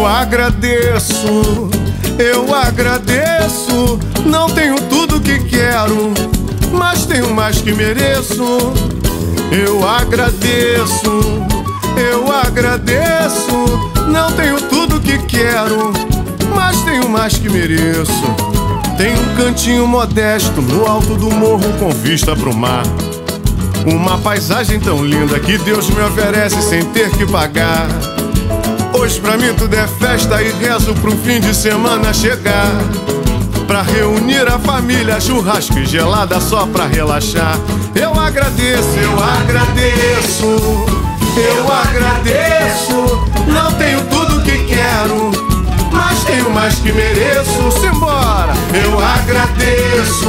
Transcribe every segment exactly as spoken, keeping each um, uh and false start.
Eu agradeço, eu agradeço. Não tenho tudo que quero, mas tenho mais que mereço. Eu agradeço, eu agradeço. Não tenho tudo que quero, mas tenho mais que mereço. Tenho um cantinho modesto no alto do morro com vista pro mar. Uma paisagem tão linda que Deus me oferece sem ter que pagar. Hoje pra mim tudo é festa e rezo pro fim de semana chegar, pra reunir a família, churrasco e gelada só pra relaxar. Eu agradeço, eu agradeço, eu agradeço. Não tenho tudo que quero, mas tenho mais que mereço. Simbora! Eu agradeço,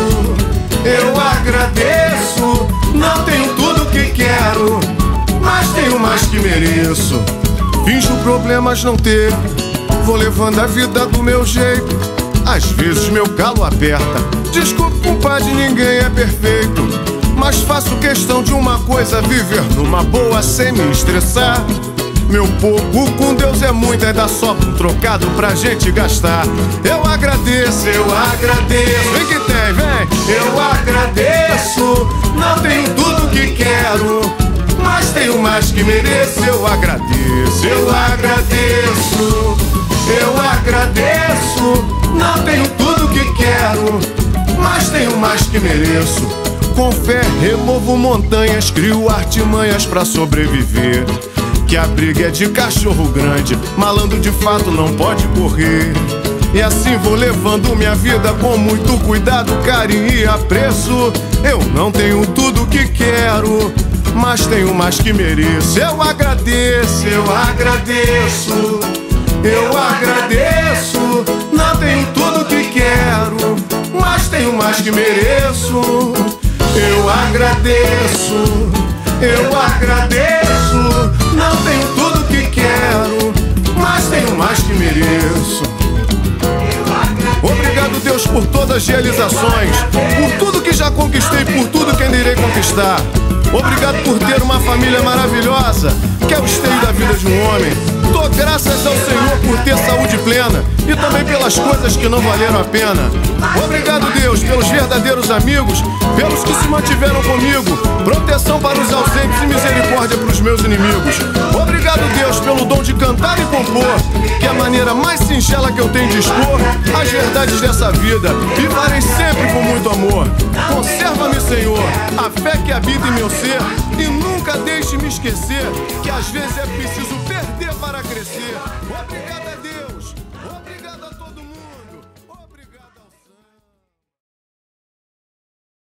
eu agradeço. Não tenho tudo que quero, mas tenho mais que mereço. Finjo problemas não ter, vou levando a vida do meu jeito. Às vezes meu calo aperta, desculpe, compadre, ninguém é perfeito, mas faço questão de uma coisa: viver numa boa sem me estressar. Meu pouco com Deus é muito, ainda sobra um trocado pra gente gastar. Eu agradeço, eu agradeço. Vem que tem, vem! Eu agradeço. Não tenho tudo que quero, mas tenho mais que mereço. Eu agradeço, eu agradeço, eu agradeço. Não tenho tudo que quero, mas tenho mais que mereço. Com fé removo montanhas, crio artimanhas pra sobreviver. Que a briga é de cachorro grande, malandro de fato não pode correr. E assim vou levando minha vida com muito cuidado, carinho e apreço. Eu não tenho tudo que quero, mas tenho mais que mereço. Eu agradeço, eu agradeço, eu agradeço. Não tenho tudo que quero, mas tenho mais que mereço. Eu agradeço, eu agradeço. Não tenho tudo que quero, mas tenho mais que mereço. Obrigado, Deus, por todas as realizações, por tudo que já conquistei, por tudo que ainda irei conquistar. Obrigado por ter uma família maravilhosa, que é o esteio da vida de um homem. Dou graças ao Senhor por ter saúde plena e também pelas coisas que não valeram a pena. Obrigado, Deus, pelos verdadeiros amigos, pelos que se mantiveram comigo, proteção para os ausentes e misericórdia para os meus inimigos. Obrigado, Deus, pelo dom de cantar e compor, que é a maneira mais singela que eu tenho de expor as verdades dessa vida, e farei sempre com muito amor. Conserva-me, Senhor, a fé que habita em meu ser, e nunca deixe-me esquecer que às vezes é preciso perder para crescer. Obrigado a Deus.